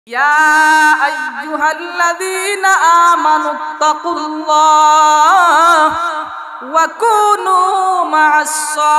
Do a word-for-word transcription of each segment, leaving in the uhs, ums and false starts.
ইয়া আইয়ুহাল্লাযীনা আমানুত্তাকুল্লাহ ওয়া কুনু মা'আস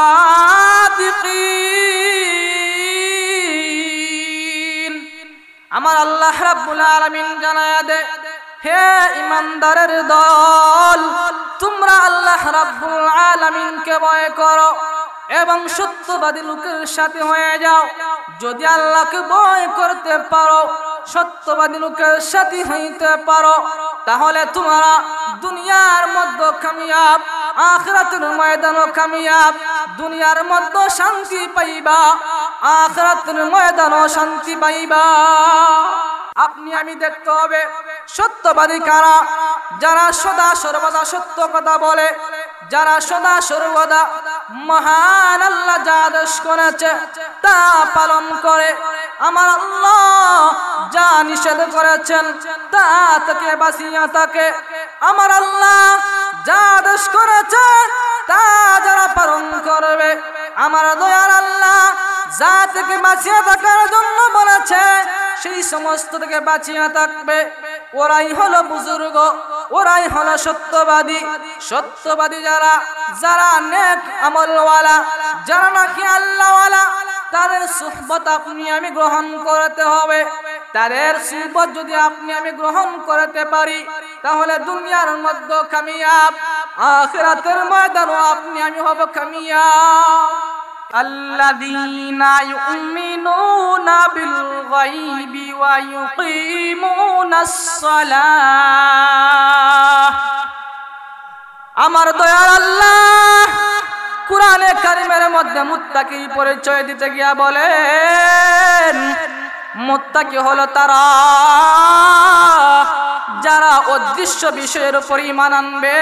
সাদিকিন। আমার আল্লাহ রাব্বুল আলামিন জানায়া দে, হে ঈমানদারের দল, তোমরা আল্লাহ রাব্বুল আলামিনকে ভয় করো এবং সত্যবাদী লোকের সাথে হয়ে যাও। যদি আল্লাহকে ভয় করতে পারো, সত্যবাদী লোকের সাথে হইতে পারো, তাহলে তোমরা দুনিয়ার মধ্যে কামিয়াব, আখিরাতের ময়দানও কামিয়াব। দুনিয়ার মধ্যে শান্তি পাইবা, আখিরাতের ময়দানও শান্তি পাইবা। আপনি আমি দেখতে হবে সত্যবাদী কারা, যারা সদা সর্বদা সত্য কথা বলে, যারা সদা সর্বদা মহান আল্লাহ যা আদেশ করেছে তা পালন করে, আমার আল্লাহ যা নিষেধ করেছেন তা থেকে বাঁচিয়ে থাকে। আমার আল্লাহ যা আদেশ করেছে তা যারা পালন করবে, আমার দয়ার আল্লাহ যা থেকে বাঁচিয়ে থাকার জন্য বলেছে সেই সমস্ত থেকে বাঁচিয়ে থাকবে। ওরাই হলো বুজুর্গ, ওরাই হলো সত্যবাদী। সত্যবাদী যারা, যারা নেক আমলওয়ালা, যারা নাকি আল্লাহওয়ালা, তাদের সুহবত আপনি আমি গ্রহণ করতে হবে। তাদের সুহবত যদি আপনি আমি গ্রহণ করতে পারি, তাহলে দুনিয়ার মধ্যে কামিয়াব, আখিরাতের ময়দানও আপনি আমি হব কামিয়াব। আল্লাযীনা ইউমিনুনা বিল গায়বি ওয়া ইউকিমুনাস সালাহ। আমার দয়ার আল্লাহ কুরআনে কারীমের মধ্যে মুত্তাকির পরিচয় দিতে গিয়া বলেন, মুত্তাকি হলো তারা যারা অদৃশ্য বিষয়ের উপর ঈমান আনবে।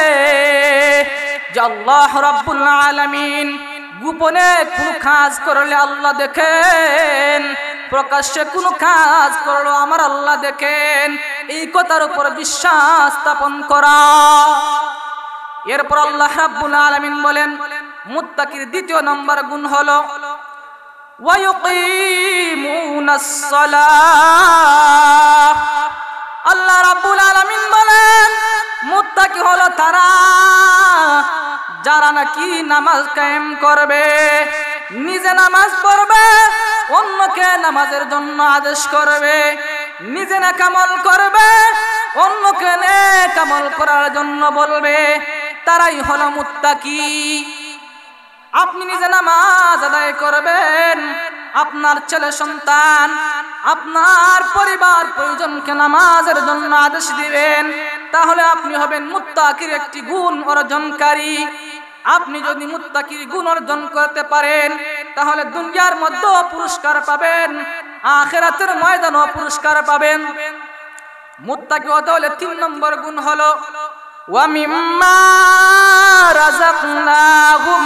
যে আল্লাহ রাব্বুল আলামিন গোপনে কোন কাজ করলে আল্লাহ দেখেন, প্রকাশ্যে কোন কাজ করলো আমার আল্লাহ দেখেন, এই কথার উপর বিশ্বাস স্থাপন করা। এরপর আল্লাহ রাব্বুল আলামিন বলেন, মুত্তাকির দ্বিতীয় নম্বর গুণ হলো ওয়া ইউকিমুনাস সালাহ। আল্লাহ রাব্বুল আলামিন বলেন, মুত্তাকি হলো তারা যারা নাকি নামাজ কায়েম করবে, নিজে নামাজ পড়বে, অন্যকে নামাজের জন্য আদেশ করবে, নিজে নেক আমল করবে, অন্যকে নেক আমল করার জন্য বলবে, তারাই হলো মুত্তাকি। আপনি নিজে নামাজ আদায় করবেন, আপনার ছেলে সন্তান, আপনার পরিবার পরিজনকে নামাজের জন্য আদেশ দিবেন, তাহলে আপনি হবেন মুত্তাকির একটি গুণ অর্জনকারী। আপনি যদি মুত্তাকির গুণ অর্জন করতে পারেন, তাহলে দুনিয়ার মধ্যে পুরস্কার পাবেন, আখিরাতের ময়দানেও পুরস্কার পাবেন। মুত্তাকি হতে হলে তিন নম্বর গুণ হলো ওয়া মিম্মা রাযাকনাহুম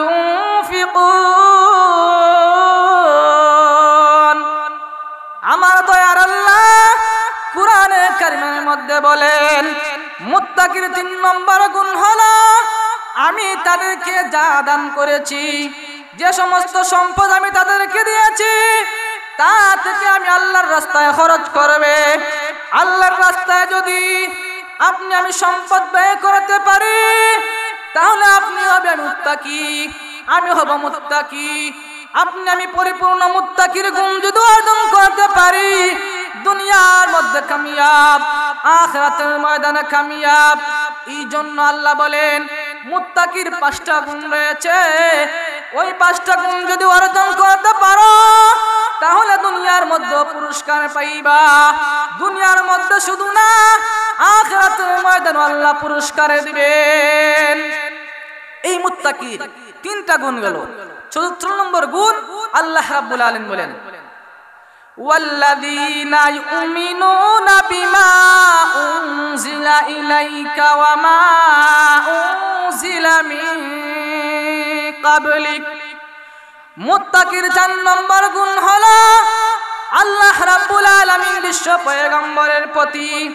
ইউনফিকুন। আমার দয়ার আল্লাহ কুরআনে কারীমের মধ্যে বলেন, মুত্তাকির তিন নম্বর গুণ হলো আমি তাদেরকে যা দান করেছি, যে সমস্ত সম্পদ আমি তাদেরকে দিয়েছি, তা থেকে আমি আল্লাহর রাস্তায় খরচ করবে। আল্লাহর রাস্তায় যদি আপনি আমি সম্পদ ব্যয় করতে পারি, তাহলে আপনি হবেন মুত্তাকি, আমি হব মুত্তাকি। আপনি আমি পরিপূর্ণ মুত্তাকির গুণ যদি অর্জন করতে পারি, দুনিয়ার মধ্যে কামিয়াব, আখিরাতের ময়দানে কামিয়াব। এই জন্য আল্লাহ বলেন, মুত্তাকির পাঁচটা গুণ রয়েছে, ওই পাঁচটা গুণ যদি অর্জন করতে পারো, তাহলে দুনিয়ার মধ্যে পুরস্কার পাইবা। দুনিয়ার মধ্যে শুধু না, আখিরাতের ময়দানে আল্লাহ পুরস্কার দিবেন। এই মুত্তাকির তিনটা গুণ গেল। চতুর্থ নম্বর গুণ আল্লাহ রাব্বুল আলামিন বলেন, ওয়াল্লাযীনা ইউমিনুনা বিমা উনজিলা ইলাইকা ওয়া মা উনজিলা মিন ক্বাবলিক। মুত্তাকির চার নম্বর গুণ হলো আল্লাহ রাব্বুল আলামিন বিশ্ব পয়গম্বরের প্রতি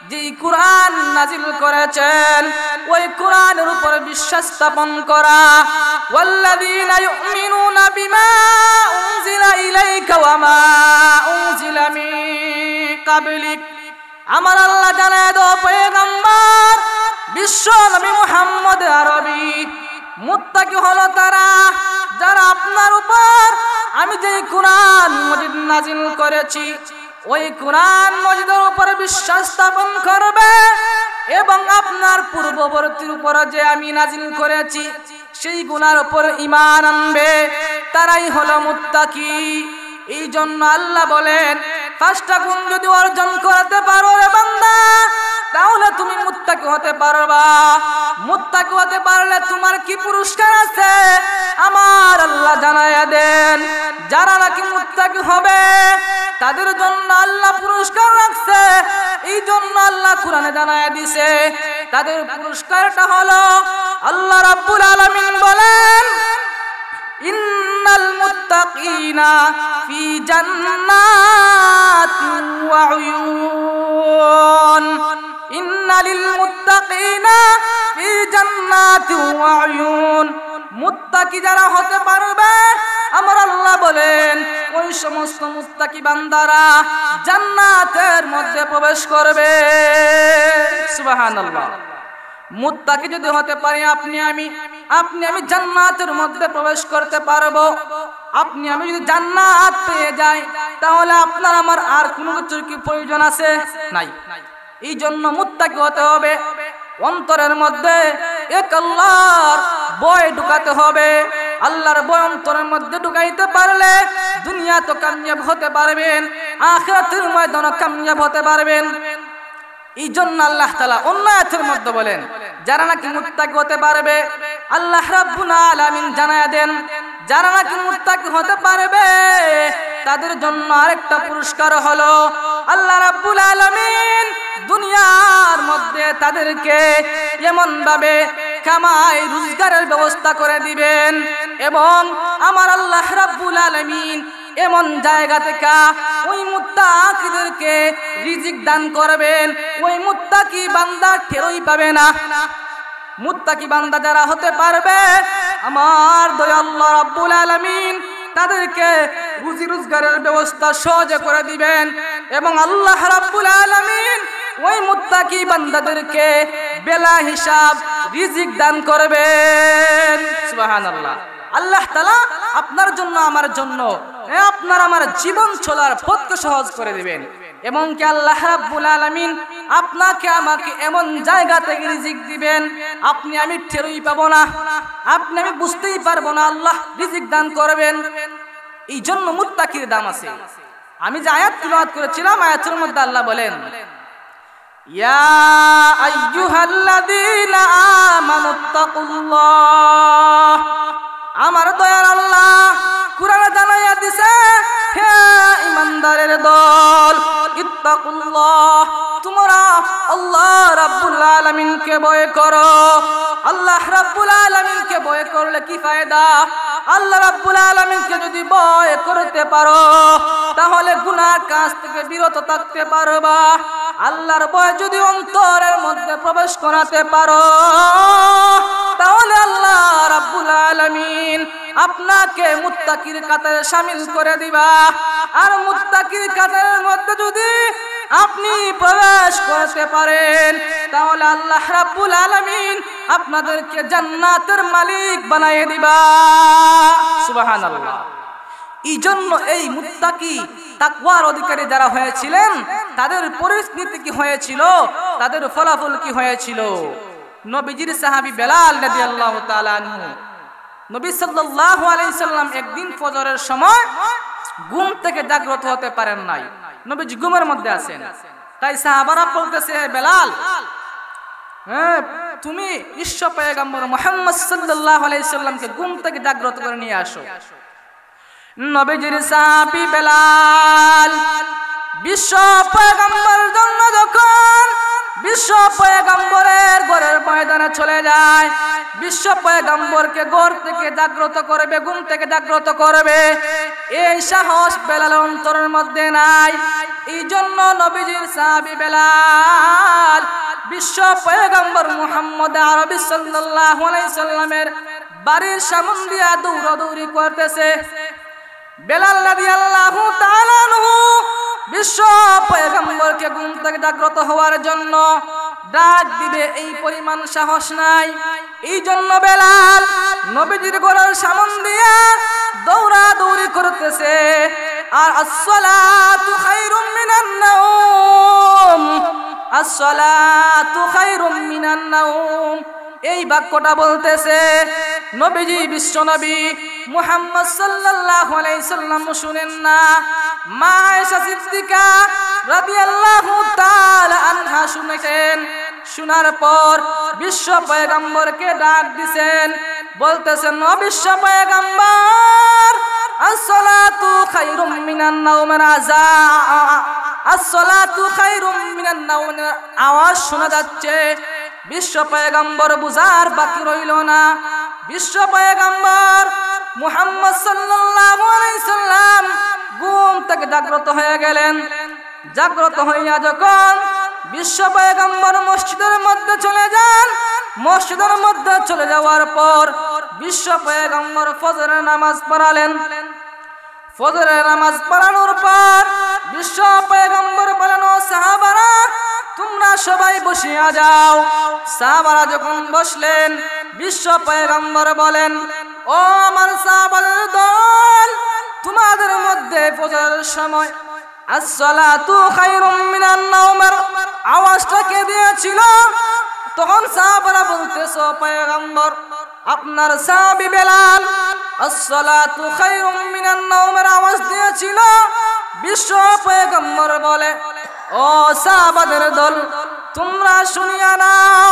যেই কুরআন নাজিল করেছেন ওই কুরআনের উপর বিশ্বাস স্থাপন করা। ওয়াল্লাযীনা ইউমিনুনা বিমা উনজিলা ইলাইকা ওয়া মা উনজিলা মিন ক্বাবলিক। আমার আল্লাহ জানায় দাও পয়গম্বর বিশ্ব নবী মুহাম্মদ আরবী, মুত্তাকি হলো তারা যারা আপনার উপর আমি যে কুরআন মজিদ নাজিল করেছি ওই কুরআন মজিদের উপর বিশ্বাস স্থাপন করবে এবং আপনার পূর্ববর্তীর উপর যে আমি নাজিল করেছি সেই গুনার উপর ঈমান আনবে, তারাই হলো মুত্তাকি। এই জন্য আল্লাহ বলেন পাঁচটা গুণ যদি অর্জন করতে পারো রে বান্দা তাহলে তুমি মুত্তাকি হতে পারবা। মুত্তাকি হতে পারলে তোমার কি পুরস্কার আছে আমার আল্লাহ জানায়া দেন। যারা নাকি মুত্তাকি হবে তাদের জন্য আল্লাহ পুরস্কার রাখছে। এই জন্য আল্লাহ কুরআনে জানায়া দিয়েছে তাদের পুরস্কারটা হলো আল্লাহ রাব্বুল আলামিন বলেন ইন্নাল মুত্তাকিনা ফি জান্নাতিন ওয়া উয়ুন। ইন্নালিল মুত্তাকিনা ফি জান্নাতিন ওয়া উয়ুন। মুত্তাকি যারা হতে পারবে আমার আল্লাহ বলেন ওই সমস্ত মুত্তাকি বান্দারা জান্নাতের মধ্যে প্রবেশ করবে। সুবহানাল্লাহ। মুত্তাকি যদি হতে পারি আপনি আমি আপনি আমি জান্নাতের মধ্যে প্রবেশ করতে পারবো। আপনি আমি যদি জান্নাত পেয়ে যাই তাহলে আপনার আমার আর কোনো কিছুর কি প্রয়োজন আছে? নাই। এই জন্য মুত্তাকি হতে হবে। অন্তরের মধ্যে এক আল্লাহর ভয় ঢুকাতে হবে। আল্লাহর ভয় অন্তরের মধ্যে ঢুকাইতে পারলে দুনিয়া তো কামিয়াব হতে পারবেন, আখিরাতের ময়দানে কামিয়াব হতে পারবেন। এই জন্য আল্লাহ তাআলা অন্য আয়াতের মধ্যে বলেন যারা নাকি মুত্তাকি হতে পারবে আল্লাহ রাব্বুল আলামিন জানায়া দেন যারা নাকি মুত্তাকি হতে পারবে তাদের জন্য আরেকটা পুরস্কার হলো আল্লাহ রাব্বুল আলামিন দুনিয়ার মধ্যে তাদেরকে এমন ভাবে কামাই রোজগারের ব্যবস্থা করে দিবেন এবং আমার আল্লাহ রাব্বুল আলামিন এমন জায়গা থেকে ওই মুত্তাকিদেরকে রিজিক দান করবেন। ওই মুত্তাকি বান্দা টেরই পাবে না। মুত্তাকি বান্দা যারা হতে পারবে আমার দয়াল আল্লাহ রাব্বুল আলামিন তাদেরকে রুজি রোজগারের ব্যবস্থা সহজে করে দিবেন এবং আল্লাহ রাব্বুল আলামিন ওই মুত্তাকি বান্দাদেরকে বেলা হিসাব রিজিক দান করবেন। সুবহানাল্লাহ। আল্লাহ তাআলা আপনার জন্য আমার জন্য আপনার আমার জীবন চলার পথকে সহজ করে দিবেন এবং কি আল্লাহ রাব্বুল আলামিন আপনাকে আমাকে এমন জায়গা থেকে রিজিক দিবেন আপনি আমি টেরই পাবো না, আপনি আমি বুঝতেই পারবো না আল্লাহ রিজিক দান করবেন। এই জন্য মুত্তাকির দাম আছে। আমি যে আয়াত তিলাওয়াত করেছিলাম আয়াতের মধ্যে আল্লাহ বলেন ইয়া আইয়ুহাল্লাযীনা আমানুত্তাকুল্লাহ। আমার দয়ার আল্লাহ কুরআনে জানাইয়া দিছে হে ঈমানদারের দল ইত্তাকুল্লাহ তোমরা আল্লাহ রাব্বুল আলামিনকে ভয় করো। আল্লাহ রাব্বুল আলামিনকে ভয় করলে কি ফায়দা? আল্লাহ রাব্বুল আলামিনকে যদি ভয় করতে পারো তাহলে গুনার কাজ থেকে বিরত থাকতে পারবা। আল্লাহর ভয় যদি অন্তরের মধ্যে প্রবেশ করাতে পারো তাহলে আল্লাহ রাব্বুল আলামিন আপনাকে মুত্তাকির কাতারে শামিল করে দিবা। আর মুত্তাকির কাতারের মধ্যে যদি আপনি প্রবেশ করতে পারেন তাহলে আল্লাহ রাব্বুল আলামিন আপনাদেরকে জান্নাতের মালিক বানিয়ে দিবা। সুবহানাল্লাহ। এই জন্য এই মুত্তাকি তাকওয়ার অধিকারী যারা হয়েছিলেন তাদের পরিস্থিতি কি হয়েছিল, তাদের ফলাফল কি হয়েছিল? নবীজির সাহাবী বেলাল রাদিয়াল্লাহু তাআলা আনহু নবী সাল্লাল্লাহু আলাইহি সাল্লাম একদিন ফজরের সময় ঘুম থেকে জাগ্রত হতে পারেন নাই। নবীজি ঘুমের মধ্যে আছেন। তাই সাহাবারা বলতেছে হে বেলাল হ্যাঁ তুমি বিশ্ব পয়গম্বর মুহাম্মদ সাল্লাল্লাহু আলাইহি সাল্লামকে ঘুম থেকে জাগ্রত করে নিয়ে আসো। নবীজির সাহাবী বেলাল বিশ্ব পয়গম্বর জন্য যখন বিশ্ব পয়গম্বরের ঘরের ময়দানে চলে যায়, বিশ্ব পয়গম্বরকে ঘর থেকে জাগ্রত করবে, ঘুম থেকে জাগ্রত করবে, এই সাহস বেলালের অন্তরের মধ্যে নাই। এই জন্য নবীজির সাহাবী বেলাল বিশ্ব পয়গম্বর মুহাম্মদ আরবি সাল্লাল্লাহু আলাইহি সাল্লামের বাড়ির সামনে দিয়া দৌড়াদৌড়ি করতেছে। বেলাল রাদিয়াল্লাহু তাআলা আনহু বিশ্ব পয়গম্বরকে ঘুম থেকে জাগ্রত হওয়ার জন্য ডাক দিবে, এই পরিমাণ সাহস নাই। এই জন্য বেলাল নবীজির ঘরের সামনে দিয়া দৌড়াদৌড়ি করতেছে। আর আসসালাতু খায়রুম মিনান নাওম, আসসালাতু খায়রুম মিনান নাওম, এই বাক্যটা বলতেছে। নবীজি বিশ্বনবী মুহাম্মদ সাল্লাল্লাহু আলাইহি সাল্লাম শুনেন না, মা আয়েশা সিদ্দিকা রাদিয়াল্লাহু তাআলা আনহা শুনেছেন। শোনার পর বিশ্ব পয়গম্বরকে ডাক দিবেন, বলতেছেন ও বিশ্ব পয়গম্বর, আসসালাতু খায়রুম মিনান নাওম, রাজা আসসালাতু খায়রুম মিনান নাওম আওয়াজ শোনা যাচ্ছে। বিশ্ব পয়গম্বর বুঝার বাকি রইল না। বিশ্ব পয়গম্বর মুহাম্মদ সাল্লাল্লাহু আলাইহি সাল্লাম ঘুম থেকে জাগ্রত হয়ে গেলেন। জাগ্রত হইয়া যখন বিশ্ব পয়গম্বর মসজিদের মধ্যে চলে যান, মসজিদের মধ্যে চলে যাওয়ার পর বিশ্ব পয়গম্বর ফজরের নামাজ পড়ালেন। ফজরের নামাজ পড়ানোর পর বিশ্ব পয়গম্বর বলেন, ও সাহাবারা তোমরা সবাই বসিয়া যাও। সাহাবারা যখন বসলেন, বিশ্ব পয়গম্বর বলেন, ও আমার সাহাবাদের দল, তোমাদের মধ্যে ফজরের সময় আসসালাতু খায়রুম মিনান নাওমের আওয়াজটা কে দিয়েছিল? তখন সাহাবারা বলতেছে, পয়গম্বর আপনার সাহাবী বেলাল আসসালাতু খায়রুম মিনান নাওমের আওয়াজ দিয়েছিল। বিশ্ব পয়গম্বর বলে, ও সাহাবাদের দল, তোমরা শুনিয়া নাও,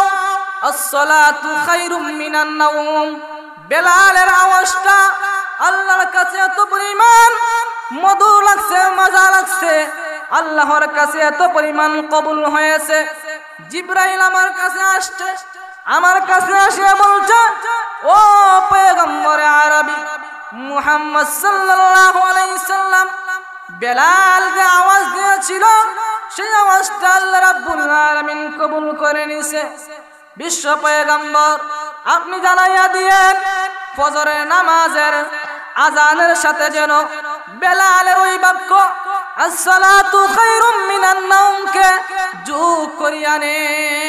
আসসালাতু খায়রুম মিনান নাওম, বেলালের আওয়াজটা আল্লাহর কাছে এত পরিমাণ মধু লাগছে, মজা লাগছে, আল্লাহর কাছে এত পরিমাণ কবুল হয়েছে। জিবরাইল আমার কাছে আসছে, আমার কাছে এসে বলছে, ও পয়গম্বরে আরবি মুহাম্মদ সাল্লাল্লাহু আলাইহি সাল্লাম বেলাল যে আওয়াজ দিয়েছিল, সেই আওয়াজটা আল্লাহ রাব্বুল আলামিন কবুল করে নিছে। বিশ্ব পয়গম্বর আপনি জানাইয়া দিয়েন, ফজরের নামাজের আজানের সাথে যেন বেলালের ওই বাক্য আসসালাতু খায়রুম মিনান নাওমকে যোগ করিয়া নে।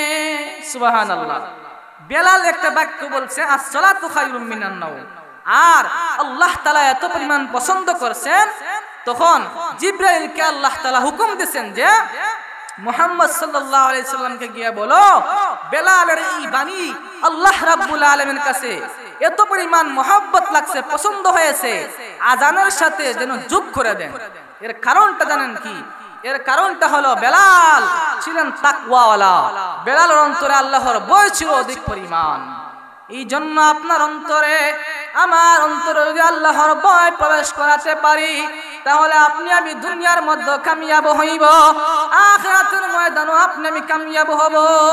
সুবহানাল্লাহ, বেলাল একটা বাক্য বলছে আসসালাতু খায়রুম মিনান নাওম, আর আল্লাহ তাআলা এত পরিমাণ পছন্দ করেছেন, তখন জিবরাইলকে আল্লাহ তাআলা হুকুম দিয়েছেন যে মুহাম্মদ সাল্লাল্লাহু আলাইহি সাল্লামকে গিয়ে বলো, বেলালের এই বাণী আল্লাহ রাব্বুল আলামিনের কাছে এত পরিমাণ মহব্বত লাগছে, পছন্দ হয়েছে, আজানের সাথে যেন যোগ করে দেন। এর কারণটা জানেন কি? এর কারণটা হলো বেলাল ছিলেন তাকওয়াওয়ালা, বেলালের অন্তরে আল্লাহর ভয় ছিল অধিক পরিমাণ। এই জন্য আপনার অন্তরে, আমার অন্তরে যদি আল্লাহর ভয় প্রবেশ করাতে পারি, তাহলে আপনি আমি দুনিয়ার মধ্যে কামিয়াব হইব, আখিরাতের ময়দানও আপনি আমি কামিয়াব হব।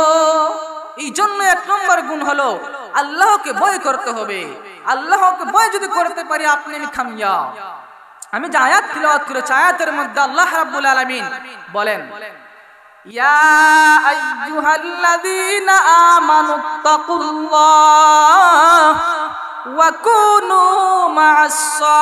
এই জন্য এক নম্বর গুণ হলো আল্লাহকে ভয় করতে হবে। আল্লাহকে ভয় যদি করতে পারি, আপনি আমি কামিয়াব। আমি যে আয়াত তিলাওয়াত করেছি, আয়াতের মধ্যে আল্লাহ রাব্বুল আলামিন বলেন, ইয়া আইয়ুহাল্লাযীনা আমানুত্তাকুল্লাহ ওয়া কুনু মা'আস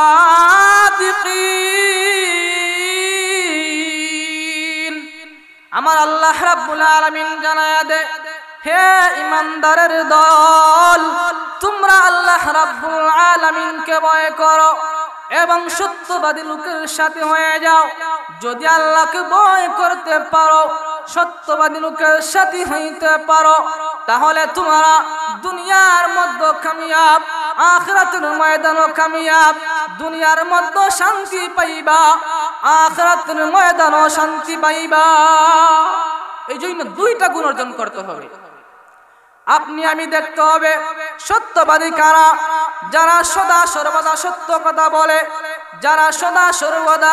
সাদিকিন। আমার আল্লাহ রাব্বুল আলামিন জানায়া দে, হে ইমানদারের দল, তোমরা আল্লাহ রাব্বুল আলামিনকে ভয় করো এবং সত্যবাদী লোকের সাথে হয়ে যাও। যদি আল্লাহকে ভয় করতে পারো, সত্যবাদী লোকের সাথে হইতে পারো, তাহলে তোমরা দুনিয়ার মধ্যে কামিয়াব, আখিরাতের ময়দানও কামিয়াব। দুনিয়ার মধ্যে শান্তি পাইবা, আখিরাতের ময়দানও শান্তি পাইবা। এই জন্য দুইটা গুণ অর্জন করতে হবে। আপনি আমি দেখতে হবে সত্যবাদী কারা, যারা সদা সর্বদা সত্য কথা বলে, যারা সদা সর্বদা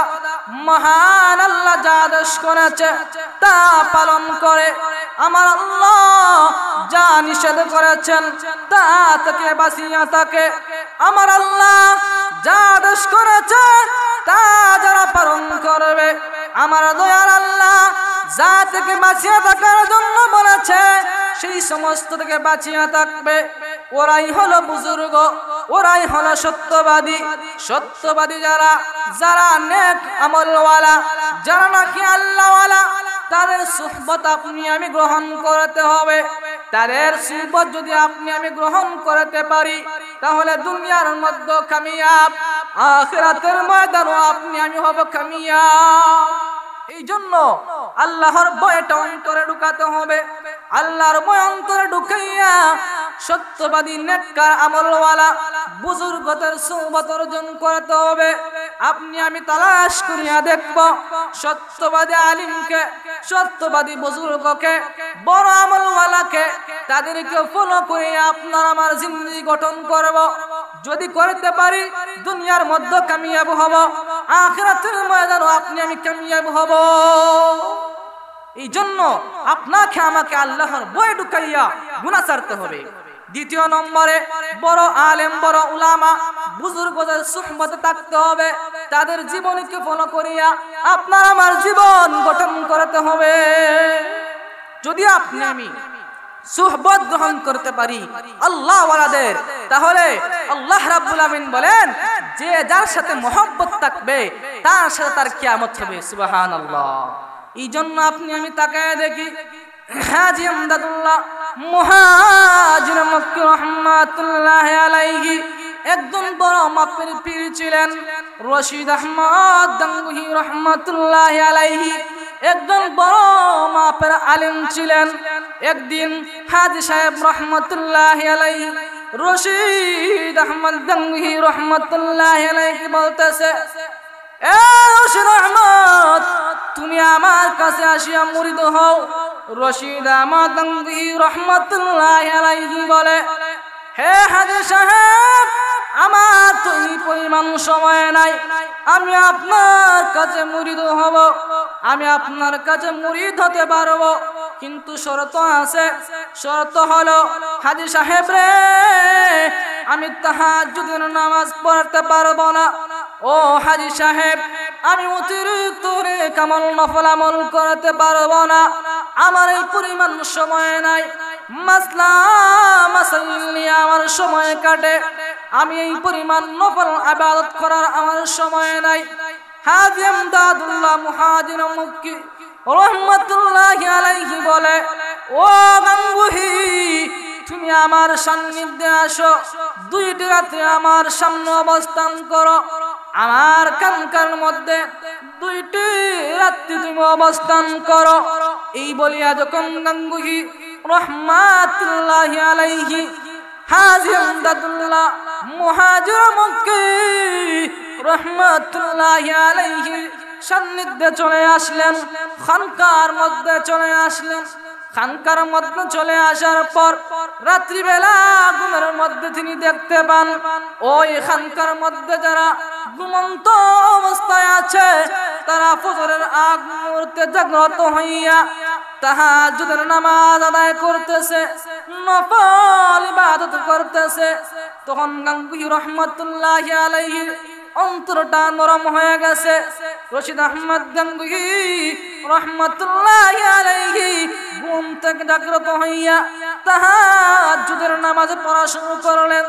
মহান আল্লাহ যা আদেশ করেছে তা পালন করে, আমার আল্লাহ যা নিষেধ করেছেন তা থেকে বাঁচিয়ে থাকে। আমার আল্লাহ যা আদেশ করেছে তা যারা পালন করবে, আমার দয়ার আল্লাহ যা থেকে বাঁচিয়ে থাকার জন্য বলেছে সেই সমস্ত থেকে বাঁচিয়ে থাকবে। ওরাই হলো বুজুর্গ, ওরাই হলো সত্যবাদী। সত্যবাদী যারা, যারা নেক আমলওয়ালা, যারা নাকি আল্লাহওয়ালা, তাদের সুহবত আপনি আমি গ্রহণ করতে হবে। তাদের সুহবত যদি আপনি আমি গ্রহণ করতে পারি তাহলে দুনিয়ার মধ্যে কামিয়াব, আখিরাতের ময়দানও আপনি আমি হব কামিয়াব। এই জন্য আল্লাহর ভয়টা অন্তরে ঢুকাতে হবে। আল্লাহর ভয় অন্তরে ঢুকাইয়া সত্যবাদী নেককার আমলওয়ালা বুজুর্গদের সুহবত অর্জন করতে হবে। আপনি আমি তালাশ করিয়া দেখব সত্যবাদী আলিমকে, সত্যবাদী বুজুর্গকে, বড় আমলওয়ালাকে, তাদেরকে ফলো করে আপনার আমার জিন্দেগি গঠন করব। যদি করতে পারি দুনিয়ার মধ্যে কামিয়াব হব, আখিরাতের ময়দানও আপনি আমি কামিয়াব হব। এই জন্য আপনাকে আমাকে আল্লাহর ভয় ঢুকাইয়া গুনাহ ছাড়তে হবে। দ্বিতীয় নম্বরে বড় আলেম, বড় উলামা, বুজুর্গদের সুহবতে থাকতে হবে। তাদের জীবনকে ফলো করিয়া আপনার আমার জীবন গঠন করতে হবে। যদি আপনি আমি সুহবত গ্রহণ করতে পারি আল্লাহ ওয়ালাদের, তাহলে আল্লাহ রাব্বুল আমিন বলেন যে যার সাথে মহব্বত থাকবে তার সাথে তার কিয়ামত হবে। সুবহানাল্লাহ। এই জন্য আপনি আমি তাকায় দেখি হাজী আমদাদুল্লাহ মুহাজির মক্কি রাহমাতুল্লাহ আলাইহি একজন বড় মাপের পীর ছিলেন। রশিদ আহমদ গাঙ্গুহি রাহমাতুল্লাহ আলাইহি একজন বড় মাপের আলেম ছিলেন। একদিন হাজী সাহেব রাহমাতুল্লাহ আলাইহি রশিদ আহমদ গাঙ্গুহি রাহমাতুল্লাহ আলাইহি বলতেছে, এ রশিদ আহমদ, তুমি আমার কাছে আসিয়া মুরিদ হও। রশিদ আহমদ গাঙ্গুহি রাহমাতুল্লাহ আলাইহি বলে, হে হাজী সাহেব, আমার তো এই পরিমাণ সময় নাই, আমি আপনার কাছে মুরিদ হব, আমি আপনার কাছে মুরিদ হতে পারবো, কিন্তু শর্ত আছে। শর্ত হলো, হাজী সাহেব রে, আমি তাহাজ্জুদের নামাজ পড়তে পারবো না। ও হাজী সাহেব, আমি অতিরিক্ত কামল নফল আমল করতে পারবো না, আমার এই পরিমাণ সময় নাই। মাসলা মাসাইল নিয়ে আমার সময় কাটে, আমি এই পরিমাণ নফল ইবাদত করার আমার সময় নাই। হাজী আমদাদুল্লাহ মুহাজির মক্কি রাহমাতুল্লাহি আলাইহি বলে, ও গাঙ্গুহি, তুমি আমার সান্নিধ্যে আসো, দুইটি রাত্রে আমার সামনে অবস্থান করো, আমার কানকার মধ্যে দুইটি রাত্রি তুমি অবস্থান করো। এই বলিয়া যখন গাঙ্গুহি রাহমাতুল্লাহি আলাইহি হাজী আমদাদুল্লাহ মুহাজির মক্কি রাহমাতুল্লাহি আলাইহি সান্নিধ্যে চলে আসলেন, খানকার মধ্যে চলে আসলেন। খানকার মধ্যে চলে আসার পর রাত্রিবেলা ঘুমের মধ্যে তিনি দেখতে পান ওই খানকার মধ্যে যারা ঘুমন্ত অবস্থায় আছে তারা ফজরের আগ মুহূর্তে জাগ্রত হইয়া তাহাজ্জুদের নামাজ আদায় করতেছে, নফল ইবাদত করতেছে। তখন গাঙ্গুহি রাহমাতুল্লাহি আলাইহি অন্তরটা নরম হয়ে গেছে। রশিদ আহমদ গাঙ্গুহি রাহমাতুল্লাহি আলাইহি ঘুম থেকে জাগ্রত হইয়া তাহাজ্জুদের নামাজ পড়া শুরু করলেন।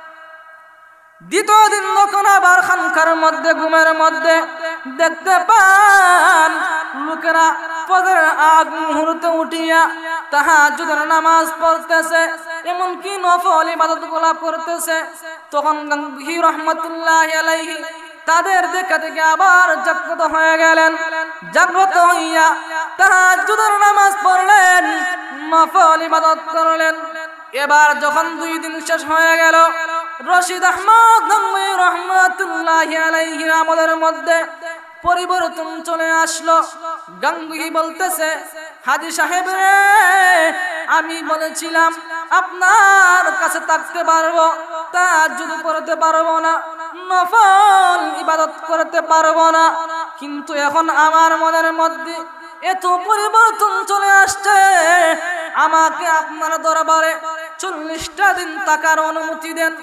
দ্বিতীয় দিন যখন আবার খানকার মধ্যে ঘুমের মধ্যে দেখতে পান লোকেরা ফজরের আগ মুহূর্তে উঠিয়া তাহাজ্জুদের নামাজ পড়তেছে, এমনকি নফল ইবাদতগুলো করতেছে। তখন গাঙ্গুহি রাহমাতুল্লাহি আলাইহি তাদের দেখা থেকে আবার জাগ্রত হয়ে গেলেন। জাগ্রত হইয়া তাহাজ্জুদের নামাজ পড়লেন, নফল ইবাদত করলেন। এবার যখন দুই দিন শেষ হয়ে গেল, রশিদ আহমদ গাঙ্গুহি রাহমাতুল্লাহি আলাইহির আমলের মধ্যে পরিবর্তন চলে আসলো। গাঙ্গুহি বলতেছে, হাজী সাহেব রে, আমি বলেছিলাম আপনার কাছে থাকতে পারবো, তাহাজ্জুদ পড়তে পারবো না, নফল ইবাদত করতে পারবো না, কিন্তু এখন আমার মনের মধ্যে এত পরিবর্তন চলে আসছে, আমাকে আপনার দরবারে চল্লিশটা দিন থাকার অনুমতি দেন।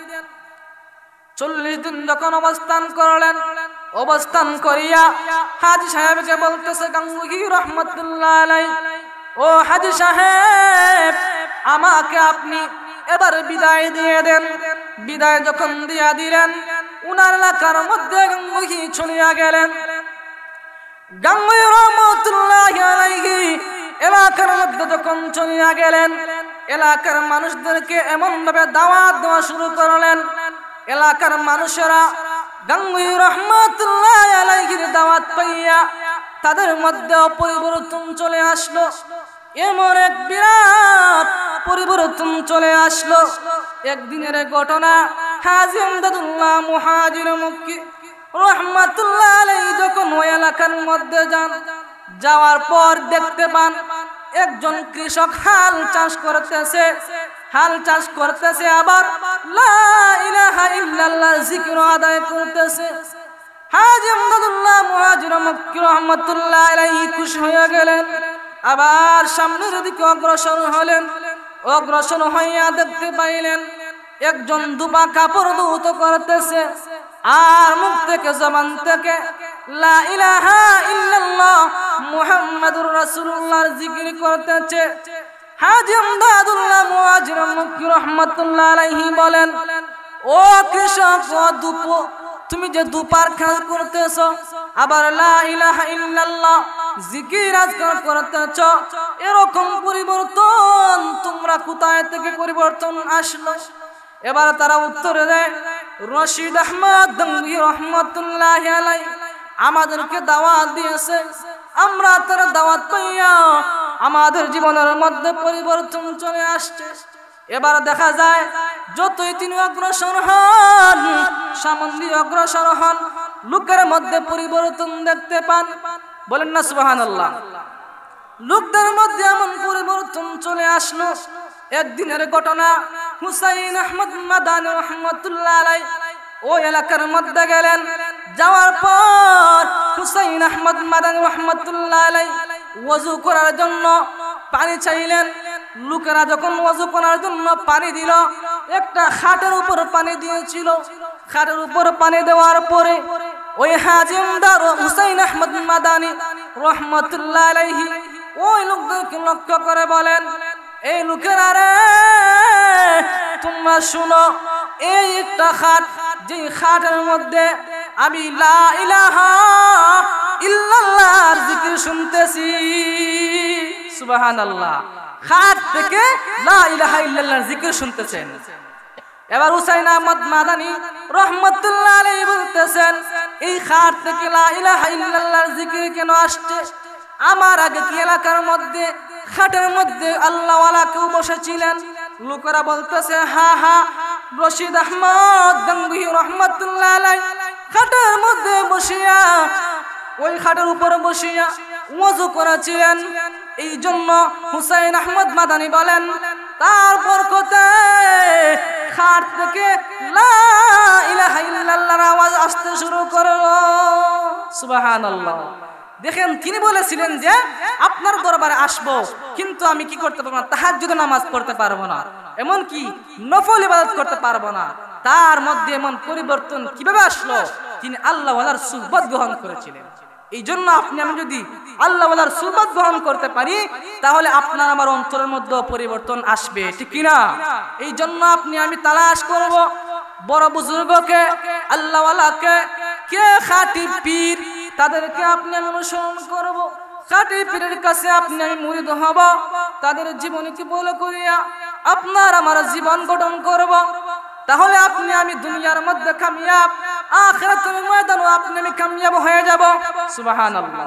চল্লিশ দিন যখন অবস্থান করলেন, অবস্থান করিয়া হাজী সাহেবকে বলতেছে গাঙ্গুহি রহমতুল্লাহ আলাইহি, ও হাজী সাহেব, আমাকে আপনি এবার বিদায় দিয়ে দেন। বিদায় যখন দিয়া দিলেন, উনার এলাকার মধ্যে গাঙ্গুহি চলিয়া গেলেন। গাঙ্গুহি রহমতুল্লাহ আলাইহি এলাকার মধ্যে যখন চলিয়া গেলেন, এলাকার মানুষদেরকে এমন ভাবে দাওয়াত দেওয়া শুরু করলেন, এলাকার মানুষেরা গাঙ্গুহি রহমতুল্লাহ আলাইহির দাওয়াত পাইয়া তাদের মধ্যে পরিবর্তন চলে আসলো। এমন এক বিরাট পরিবর্তন চলে আসলো। একদিনের ঘটনা, হাজী ইমদাদুল্লাহ মুহাজির মক্কি রহমতুল্লাহ আলাইহি যখন ওই এলাকার মধ্যে যান, যাওয়ার পর দেখতে পান একজন কৃষক হাল চাষ করতেছে। হাল চাষ করতেছে, আবার লা ইলাহা ইল্লাল্লাহ জিকির আদায় করতেছে। হাজী ইমদাদুল্লাহ মুহাজির মক্কি রহমতুল্লাহ আলাইহি খুশি হয়ে গেলেন। আবার সামনের দিকে অগ্রসর হলেন। অগ্রসর হইয়া দেখতে পাইলেন একজন দুপা কাপড় ধৌত করতেছে, আর মুখ থেকে জবান থেকে লা ইলাহা ইল্লাল্লাহ মুহাম্মাদুর রাসূলুল্লাহর জিকির করতেছে। হাজী ইমদাদুল্লাহ মুহাজির মক্কি রাহমাতুল্লাহ আলাইহি বলেন, ও কৃষক, ও দুপো, তুমি যে দুপার কাজ করতেছো, আবার লা ইলাহা ইল্লাল্লাহ জিকির আজকার করতেছো, এরকম পরিবর্তন তোমরা কোথায় থেকে পরিবর্তন আসলো? এবার তারা উত্তর দেয়, রশিদ আহমদ গাঙ্গুহি রহমতুল্লাহ আলাইহি আমাদেরকে দাওয়াত দিয়েছে, আমরা তার দাওয়াত পাইয়া আমাদের জীবনের মধ্যে পরিবর্তন চলে আসছে। এবার দেখা যায় যতই তিনি অগ্রসর হন, সামন দিয়ে অগ্রসর হন, লোকের মধ্যে পরিবর্তন দেখতে পান। বলেন না সুবহানাল্লাহ। লোকদের মধ্যে এমন পরিবর্তন চলে আসলো। একদিনের ঘটনা, হুসাইন আহমদ মাদানী রহমতুল্লাহ আলাইহি ওই এলাকার মধ্যে গেলেন। যাওয়ার পর হুসাইন আহমদ মাদানী রহমতুল্লাহ আলাইহি ওযু করার জন্য পানি চাইলেন। লোকেরা যখন ওযু করার জন্য পানি দিল, একটা খাটের উপর পানি দিয়েছিল। খাটের উপর পানি দেওয়ার পরে ওই হাজী ইমদাদ হুসাইন আহমদ মাদানী রহমতুল্লাহ আলাইহি ওই লোকদেরকে লক্ষ্য করে বলেন, এই লোকেরা রে, তোমরা শুনো, এই একটা খাট, যে খাটের মধ্যে আমি লা ইলাহা ইল্লাল্লাহর জিকির শুনতেছি। সুবহানাল্লাহ। খাট থেকে লা ইলাহা ইল্লাল্লাহর জিকির শুনতেছেন। এবার হুসাইন আহমদ মাদানী রহমতুল্লাহ আলাইহি বলতেছেন, এই খাট থেকে লা ইলাহা ইল্লাল্লাহর জিকির কেন আসছে? আমার আগে কি এলাকার মধ্যে খাটের মধ্যে আল্লাহওয়ালা কেউ বসেছিলেন? লোকেরা বলতেছে, হা হা, রশিদ আহমদ গাঙ্গুহি রহমতুল্লাহ আলাইহি খাটের মধ্যে বসিয়া, ওই খাটের উপর বসিয়া ওযু করেছিলেন। এই জন্য হুসাইন আহমদ মাদানী বলেন, তার বরকতে খাট থেকে লা ইলাহা ইল্লাল্লাহর আওয়াজ আসতে শুরু করলো। সুবহানাল্লাহ। দেখেন, তিনি বলেছিলেন যে আপনার দরবারে আসবো, কিন্তু আমি কি করতে পারবো না? তাহাজ্জুদ নামাজ পড়তে পারবো না, এমন কি নফল ইবাদত করতে পারবো না। তার মধ্যে এমন পরিবর্তন কিভাবে আসলো? তিনি আল্লাহ ওয়ালার সুহবত গ্রহণ করেছিলেন। এই জন্য আপনি আমি যদি আল্লাহ ওয়ালার সুহবত গ্রহণ করতে পারি, তাহলে আপনার আমার অন্তরের মধ্যে পরিবর্তন আসবে, ঠিক কিনা? এই জন্য আপনি আমি তালাশ করব বড় বুজুর্গকে, আল্লাহ ওয়ালাকে, কে খাঁটি পীর, তাদেরকে আপনি আমি অনুসরণ করব। খাঁটি পীরের কাছে আপনি আমি মুরিদ হব, তাদের জীবনীকে ফলো করিয়া আপনার আমার জীবন গঠন করব। তাহলে আপনি আমি দুনিয়ার মধ্যে কামিয়াব, আখিরাতের ময়দানে আপনি আমি কামিয়াব হয়ে যাব। সুবহানাল্লাহ।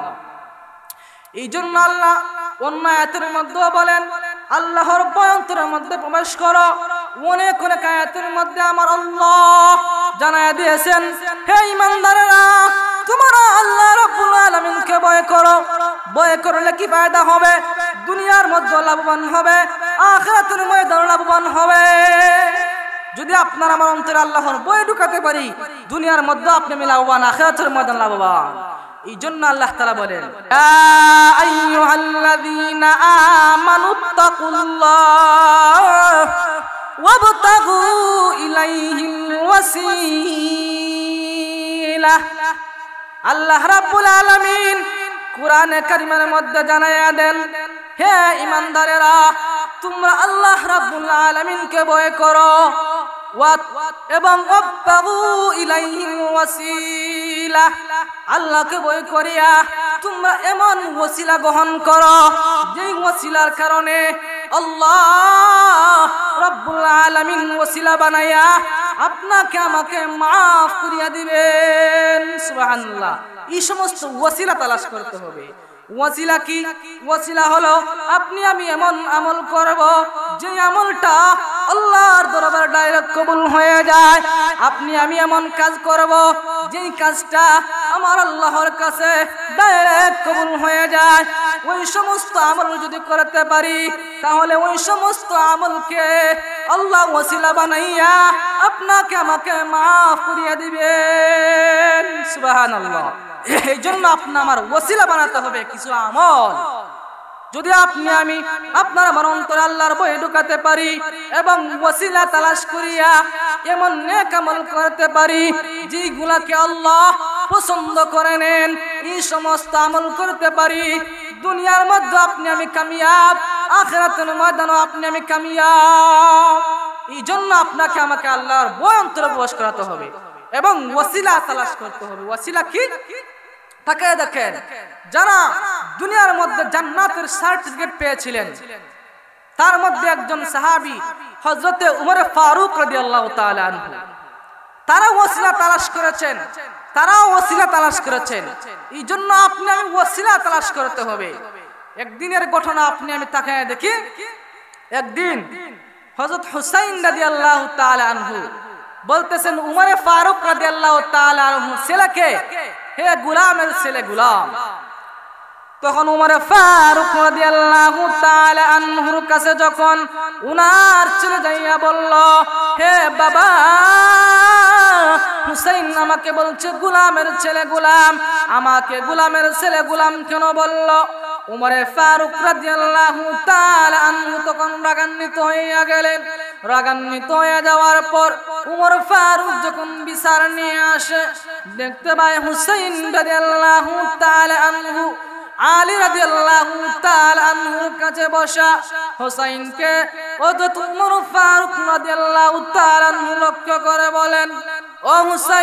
এই জন্য আল্লাহ অন্য আয়াতের মধ্যে বলেন, আল্লাহর ভয় অন্তরের মধ্যে প্রবেশ করো। অনেক অনেক আয়াতের মধ্যে আমার আল্লাহ জানায়া দিয়েছেন, হে ঈমানদারেরা, তোমরা আল্লাহ রাব্বুল আলামিনকে ভয় করো। ভয় করলে কি ফায়দা হবে? দুনিয়ার মধ্যে লাভবান হবে, আখিরাতের ময়দানে লাভবান হবে। যদি আপনার আমার অন্তরে আল্লাহর ভয় ঢুকাতে পারি, দুনিয়ার মধ্যে আপনি লাভবান, আখিরাতের ময়দানে লাভবান। এই জন্য আল্লাহ তাআলা বলেন ইয়া আইয়ুহাল্লাযীনা আমানুত্তাকুল্লাহ ওয়াবতাগু ইলাইহিল ওয়াসিলা। আল্লাহ রাব্বুল আলামিন কোরআনে কারিমের মধ্যে জানায়া দেন, হে ঈমানদারেরা, তোমরা আল্লাহ রাব্বুল আলামিনকে ভয় করো এবং ওয়াবতাগু ইলাইহিল ওয়াসিলা, আল্লাহকে ভয় করিয়া তোমরা এমন ওসিলা গ্রহণ করো যেই ওসিলার কারণে আল্লাহ রাব্বুল আলামিন ওসিলা বানায়া আপনাকে আমাকে মাফ করিয়া দিবেন। সুবহানাল্লাহ। এই সমস্ত ওসিলা তালাশ করতে হবে। ওসিলা কি? ওসিলা হলো আপনি আমি এমন আমল করব যে আমলটা আল্লাহর দরবারে ডাইরেক্ট কবুল হয়ে যায়। আপনি আমি এমন কাজ করব যেই কাজটা আমার আল্লাহর কাছে ডাইরেক্ট কবুল হয়ে যায়। ওই সমস্ত আমল যদি করতে পারি তাহলে ওই সমস্ত আমলকে আল্লাহ ওসিলা বানাইয়া আপনাকে আমাকে মাফ করিয়া দিবেন। সুবহানাল্লাহ। এই জন্য আপনি আমার ওসিলা বানাতে হবে কিছু আমল। যদি আপনি আমি আপনার আমার অন্তরে আল্লাহর ভয় ঢুকাতে পারি এবং ওসিলা তালাশ করিয়া এমন নেক আমল করতে পারি যেগুলাকে আল্লাহ পছন্দ করে নেন, এই সমস্ত আমল করতে পারি, দুনিয়ার মধ্যে আপনি আমি কামিয়াব, আখিরাতের ময়দানেও আপনি আমি কামিয়াব। এই জন্য আপনাকে আমাকে আল্লাহর ভয় অন্তরে প্রবেশ করাতে হবে এবং ওসিলা তালাশ করতে হবে। ওসিলা কি? তাকে দেখেন, যারা দুনিয়ার মধ্যে জান্নাতের সার্টিফিকেট পেয়েছিলেন তার মধ্যে একজন সাহাবী হযরতে উমর ফারুক রাদিয়াল্লাহু তাআলা আনহু, তারা ওসিলা তালাশ করেছেন, তারা ওসিলা তালাশ করেছেন। এই জন্য আপনি আমি ওসিলা তালাশ করতে হবে। একদিনের ঘটনা আপনি আমি তাকায় দেখি। একদিন হযরত হুসাইন রাদিয়াল্লাহু তাআলা আনহু বলতেছেন উমর ফারুক রাদিয়াল্লাহু তাআলা আনহু ছেলেকে, হে গোলামের ছেলে গোলাম। তখন উমর ফারুক রাদিয়াল্লাহু তাআলা আনহুর কাছে যখন উনার ছেলে যাইয়া বলল, হে বাবা, হুসাইন আমাকে বলছে গোলামের ছেলে গোলাম, আমাকে গোলামের ছেলে গোলাম কেন বলল? উমর ফারুক রাদিয়াল্লাহু তাআলা আনহু তখন রাগান্বিত হইয়া গেলেন। রাগান্বিত হয়ে যাওয়ার পর উমর ফারুক যখন বিচার নিয়ে আসে, দেখতে পায় হুসাইন রাদিয়াল্লাহু তাআলা আনহু আলী রাদিয়াল্লাহু তাআলা আনহুর কাছে বসা। হুসাইনকে হযরত উমর ফারুক রাদিয়াল্লাহু তাআলা আনহু লক্ষ্য করে বলেন, ও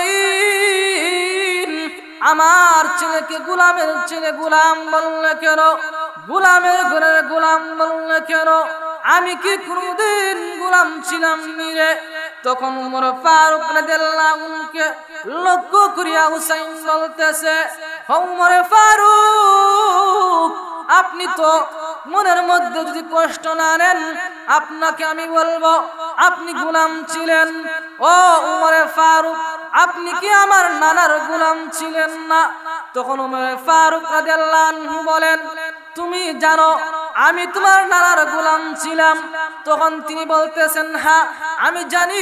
হুসাইন, আমার ছেলেকে গোলামের ছেলে গোলাম বললে কেন? গোলামের ঘরের গোলাম বললে কেন? আমি কি কোনদিন গোলাম ছিলাম রে? তখন উমর ফারুক রাদিয়াল্লাহু আনহুকে লক্ষ্য করিয়া হুসাইন বলতেছে, উমর ফারুক, আপনি তো মনের মধ্যে যদি কষ্ট না নেন, আপনাকে আমি বলবো আপনি গোলাম ছিলেন। ও উমর ফারুক, আপনি কি আমার নানার গোলাম ছিলেন না? তখন উমর ফারুক রাদিয়াল্লাহু আনহু বলেন, তুমি জানো আমি তোমার নানার গোলাম ছিলাম? তখন তিনি বলতেছেন, হ্যাঁ আমি জানি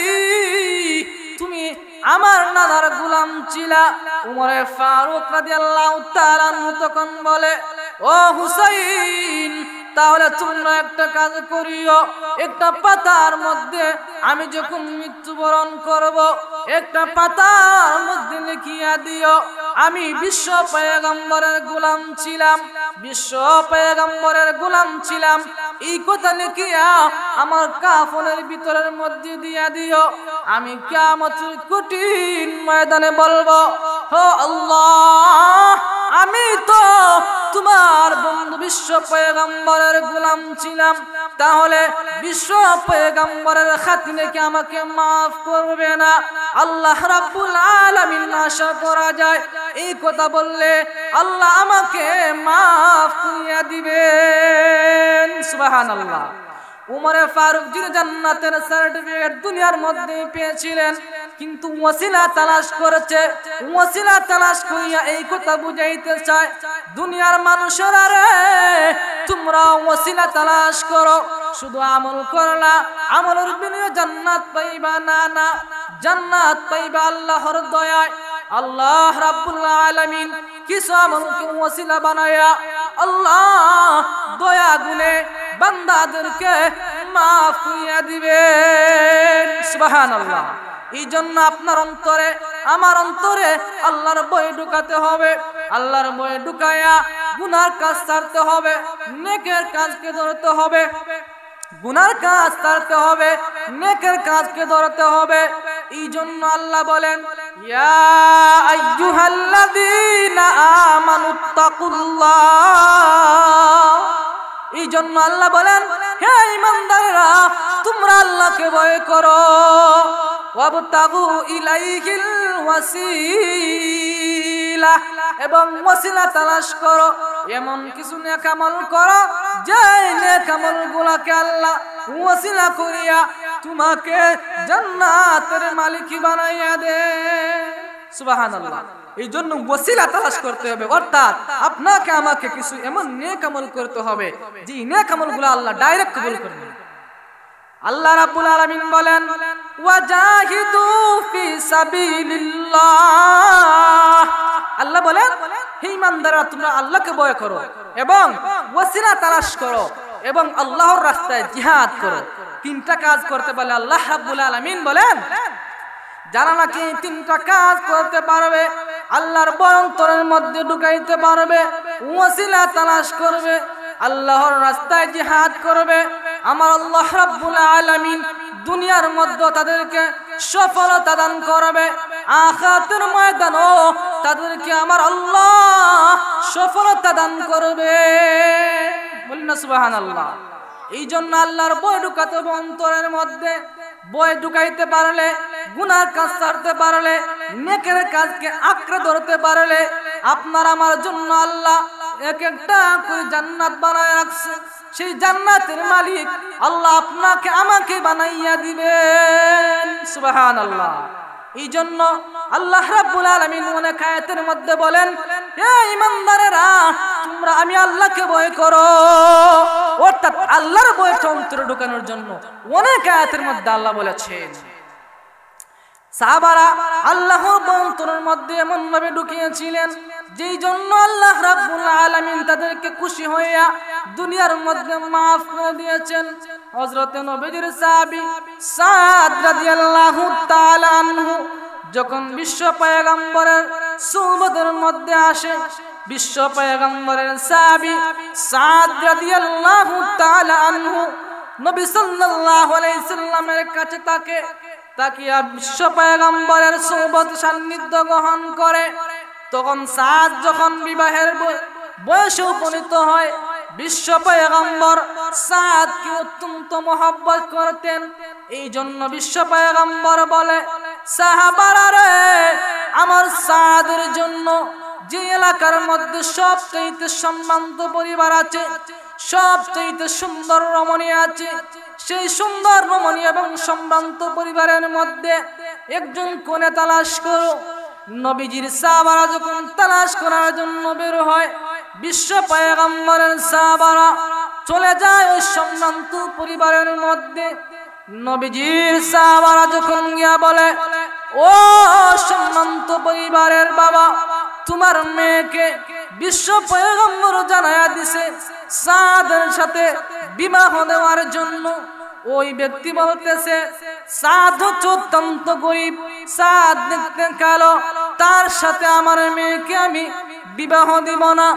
তুমি আমার নানার গোলাম ছিলা। উমর ফারুক রাদিয়াল্লাহু তাআলা আনহু তখন বলে, ও হুসাইন, তাহলে তোমরা একটা কাজ করিও, একটা পাতার মধ্যে আমি যখন মৃত্যুবরণ করব একটা পাতার মধ্যে লিখিয়া দিও আমি বিশ্ব পয়গম্বরের গোলাম ছিলাম, বিশ্ব পয়গম্বরের গোলাম ছিলাম। এই কথা লিখিয়া আমার কাফনের ভিতরের মধ্যে দিয়া দিও। আমি কিয়ামতের কঠিন ময়দানে বলবো, ও আল্লাহ, আমি তো তোমার বন্ধু বিশ্ব পয়গম্বরের গোলাম ছিলাম, তাহলে বিশ্ব পয়গম্বরের খাতিরে কি আমাকে মাফ করবে না? আল্লাহ রাব্বুল আলামিন আশা করা যায় এই কথা বললে আল্লাহ আমাকে মাফ করিয়া দিবেন। সুবহানাল্লাহ। উমর ফারুক যিনি জান্নাতের সার্টিফিকেট দুনিয়ার মধ্যে পেয়েছিলেন, কিন্তু ওসিলা তালাশ করেছে। ওসিলা তালাশ করিয়া এই কথা বুঝাইতে চায় দুনিয়ার মানুষেরা, রে তোমরা ওসিলা তালাশ করো। শুধু আমল করলা, আমলের বিনিময়ে জান্নাত পাইবা না, না, জান্নাত পাইবা আল্লাহর দয়ায়। আল্লাহ রাব্বুল আলামিন কিছু আমলকে ওসিলা বানায়া আল্লাহ দয়া গুণে বান্দাদেরকে মাফ করিয়া দিবেন। সুবহানাল্লাহ। এই জন্য আপনার অন্তরে আমার অন্তরে আল্লাহর ভয় ঢুকাতে হবে। আল্লাহর ভয় ঢুকায়া গুনার কাজ ছাড়তে হবে, নেকের কাজকে ধরতে হবে। গুনার কাজ ছাড়তে হবে, নেকের কাজকে ধরতে হবে। এই জন্য আল্লাহ বলেন, ইয়া আইয়ুহাল্লাযীনা আমানুত্তাকুল্লাহ। এই জন্য আল্লাহ বলেন, হে ঈমানদাররা তোমরা আল্লাহকে ভয় করো। ওয়াবতাগু ইলাইহিল ওয়াসিলা, এবং ওয়াসিলা তালাশ করো, এমন কিছু নেক আমল করো যে নেক আমলগুলোকে আল্লাহ ওয়াসিলা করিয়া তোমাকে জান্নাতের মালিক বানাইয়া দে। সুবহানাল্লাহ। এই জন্য ওয়াসিলা তালাশ করতে হবে, অর্থাৎ আপনাকে আমাকে কিছু এমন নেক আমল করতে হবে যে নেক আমলগুলো আল্লাহ ডাইরেক্ট কবুল করবেন। আল্লাহ রাব্বুল আলামিন বলেন, ওয়াজাহিদু ফি সাবিলিল্লাহ। আল্লাহ বলেন, হে ঈমানদাররা তোমরা আল্লাহকে ভয় করো এবং ওয়াসিলা তালাশ করো এবং আল্লাহর রাস্তায় জিহাদ করো। তিনটা কাজ করতে পারলে আল্লাহ রাব্বুল আলামিন বলেন, যারা নাকি তিনটা কাজ করতে পারবে, আল্লাহর ভয় অন্তরের মধ্যে ঢুকাইতে পারবে, ওয়াসিলা তালাশ করবে, আল্লাহর রাস্তায় জিহাদ করবে, আমার আল্লাহ রাব্বুল আলামিন দুনিয়ার মধ্যে তাদেরকে সফলতা দান করবে, আখিরাতের ময়দানও তাদেরকে আমার আল্লাহ সফলতা দান করবে। বলেন না সুবহানাল্লাহ। এই জন্য আল্লাহর ভয় ঢুকাতে হবে অন্তরের মধ্যে। ভয় ঢুকাইতে পারলে, গুনার কাজ ছাড়তে পারলে, নেকের কাজকে আঁকড়ে ধরতে পারলে আপনার আমার জন্য আল্লাহ এক একটা করে জান্নাত বানায় রাখছে। সেই জান্নাতের মালিক আল্লাহ আপনাকে আমাকে বানাইয়া দিবেন। সুবহানাল্লাহ। এই জন্য আল্লাহ রাব্বুল আলামিন অনেক আয়াতের মধ্যে বলেন, হে ঈমানদারেরা তোমরা আমি আল্লাহকে ভয় করো, অর্থাৎ আল্লাহর ভয়টা অন্তরে ঢোকানোর জন্য অনেক আয়াতের মধ্যে আল্লাহ বলেছেন। সাহাবারা আল্লাহর ভয় অন্তরের মধ্যে এমন ভাবে ঢুকিয়েছিলেন যেই জন্য আল্লাহ রাব্বুল আলামিন তাদেরকে খুশি হইয়া দুনিয়ার মধ্যে মাফ করে দিয়েছেন। হযরত নবীর সাহাবী সাদ রাদিয়াল্লাহু তাআলা আনহু যখন বিশ্ব পয়গম্বরের সুহবতের মধ্যে আসে, বিশ্ব পয়গম্বরের সাহাবী সাদ রাদিয়াল্লাহু তাআলা আনহু নবী সাল্লাল্লাহু আলাইহি সাল্লামের কাছে তাকে তাকিয়া বিশ্ব পয়গম্বরের সুহবত সান্নিধ্য গ্রহণ করে। তখন সাদ যখন বিবাহের বয়সে উপনীত হয়, বিশ্ব পয়গম্বর সাদকে অত্যন্ত মহব্বত করতেন। এই জন্য বিশ্ব পয়গম্বর বলে, সাহাবারা রে, আমার সাদের জন্য যে এলাকার মধ্যে সবচেয়ে সম্মানিত পরিবার আছে, সবচেয়ে সুন্দর রমণী আছে, সেই সুন্দর রমণী এবং সম্ভ্রান্ত পরিবারের মধ্যে একজন কনে তালাশ করো। নবীজির সাহাবারা যখন তালাশ করার জন্য বের হয়, বিশ্ব পয়গম্বরের সাহাবারা চলে যায় ওই সম্ভ্রান্ত পরিবারের মধ্যে। নবীজির সাহাবারা যখন গিয়া বলে, ও সম্ভ্রান্ত পরিবারের বাবা, তোমার মেয়েকে বিশ্ব পয়গম্বর জানায়া দিছে সাদের সাথে বিবাহ দেওয়ার জন্য। ওই ব্যক্তি বলতেছে, সাদ হচ্ছে অত্যন্ত গরিব, সাদ দেখতে কালো, তার সাথে আমার মেয়েকে আমি বিবাহ দিব না।